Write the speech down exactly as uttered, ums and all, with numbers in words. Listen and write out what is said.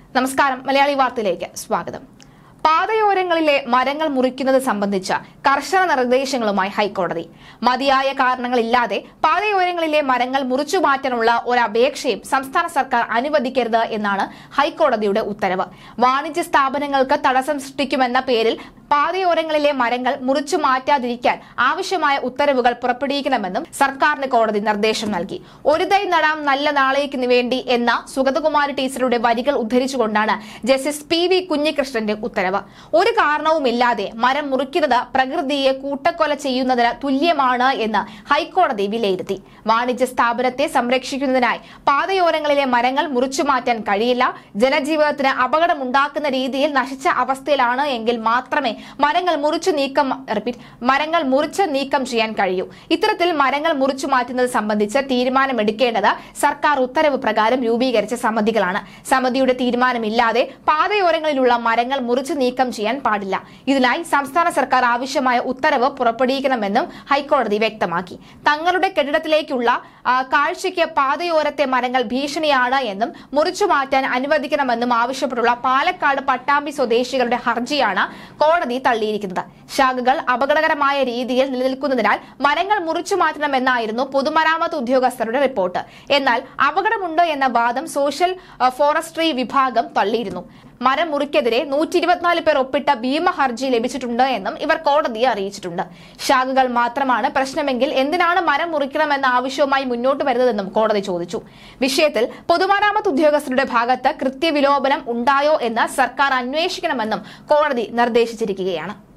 നമസ്കാരം, മലയാളി വാർത്തയിലേക്ക് സ്വാഗതം. പാതയോരങ്ങളിലെ മരങ്ങൾ മുറിക്കുന്നത് സംബന്ധിച്ച കർശന നിർദ്ദേശങ്ങളുമായി ഹൈക്കോടതി. മതിയായ കാരണങ്ങളില്ലാതെ പാതയോരങ്ങളിലെ മരങ്ങൾ മുറിച്ചു മാറ്റാനുള്ള ഒരപേക്ഷയും സംസ്ഥാന സർക്കാർ അനുവദിക്കരുത് എന്നാണ് ഹൈക്കോടതിയുടെ ഉത്തരവ്. വാണിജ്യ സ്ഥാപനങ്ങൾക്ക് തടസ്സം സൃഷ്ടിക്കുമെന്ന പേരിൽ പാതയോരങ്ങളിലെ മരങ്ങൾ മുറിച്ചു മാറ്റാതിരിക്കാൻ ആവശ്യമായ ഉത്തരവുകൾ പുറപ്പെടുവിക്കണമെന്നും സർക്കാരിന് കോടതി നിർദ്ദേശം നൽകി. ഒരു തൈ നടാം നല്ല നാളേക്ക് വേണ്ടി എന്ന സുഗതകുമാരി ടീച്ചറുടെ വരികൾ ഉദ്ധരിച്ചുകൊണ്ടാണ് ജസ്റ്റിസ് പി വി കുഞ്ഞികൃഷ്ണന്റെ ഉത്തരവ്. ഒരു കാരണവുമില്ലാതെ മരം മുറിക്കുന്നത് പ്രകൃതിയെ കൂട്ടക്കൊല ചെയ്യുന്നതിന് തുല്യമാണ് എന്ന് ഹൈക്കോടതി വിലയിരുത്തി. വാണിജ്യ സ്ഥാപനത്തെ സംരക്ഷിക്കുന്നതിനായി പാതയോരങ്ങളിലെ മരങ്ങൾ മുറിച്ചു മാറ്റാൻ കഴിയില്ല. ജനജീവിതത്തിന് അപകടമുണ്ടാക്കുന്ന രീതിയിൽ നശിച്ച അവസ്ഥയിലാണ് എങ്കിൽ മാത്രമേ മരങ്ങൾ മുറിച്ചു നീക്കം റിപ്പീറ്റ് മരങ്ങൾ മുറിച്ച് നീക്കം ചെയ്യാൻ കഴിയൂ. ഇത്തരത്തിൽ മരങ്ങൾ മുറിച്ചു മാറ്റുന്നത് സംബന്ധിച്ച് തീരുമാനമെടുക്കേണ്ടത് സർക്കാർ ഉത്തരവ് പ്രകാരം രൂപീകരിച്ച സമിതികളാണ്. സമിതിയുടെ തീരുമാനമില്ലാതെ പാതയോരങ്ങളിലുള്ള മരങ്ങൾ മുറിച്ചു നീക്കം ചെയ്യാൻ പാടില്ല. ഇതിനായി സംസ്ഥാന സർക്കാർ ആവശ്യമായ ഉത്തരവ് പുറപ്പെടുവിക്കണമെന്നും ഹൈക്കോടതി വ്യക്തമാക്കി. തങ്ങളുടെ കെട്ടിടത്തിലേക്കുള്ള കാഴ്ചയ്ക്ക് പാതയോരത്തെ മരങ്ങൾ ഭീഷണിയാണ് എന്നും മുറിച്ചു മാറ്റാൻ അനുവദിക്കണമെന്നും ആവശ്യപ്പെട്ടുള്ള പാലക്കാട് പട്ടാമ്പി സ്വദേശികളുടെ ഹർജിയാണ് കോടതി തള്ളിയിരിക്കുന്നത്. ശാഖകൾ അപകടകരമായ രീതിയിൽ നിലനിൽക്കുന്നതിനാൽ മരങ്ങൾ മുറിച്ചു മാറ്റണമെന്നായിരുന്നു പൊതുമരാമത്ത് ഉദ്യോഗസ്ഥരുടെ റിപ്പോർട്ട്. എന്നാൽ അപകടമുണ്ട് എന്ന വാദം സോഷ്യൽ ഫോറസ്ട്രി വിഭാഗം തള്ളിയിരുന്നു. മരം മുറിക്കെതിരെ നൂറ്റി ഇരുപത്തിനാല് പേർ ഒപ്പിട്ട ഭീമ ഹർജി ലഭിച്ചിട്ടുണ്ട് എന്നും ഇവർ കോടതിയെ അറിയിച്ചിട്ടുണ്ട്. ശാഖകൾ മാത്രമാണ് പ്രശ്നമെങ്കിൽ എന്തിനാണ് മരം മുറിക്കണമെന്ന ആവശ്യവുമായി മുന്നോട്ട് വരുന്നതെന്നും കോടതി ചോദിച്ചു. വിഷയത്തിൽ പൊതുമരാമത്ത് ഉദ്യോഗസ്ഥരുടെ ഭാഗത്ത് കൃത്യവിലോപനം ഉണ്ടായോ എന്ന് സർക്കാർ അന്വേഷിക്കണമെന്നും കോടതി നിർദ്ദേശിച്ചിരിക്കുകയാണ്.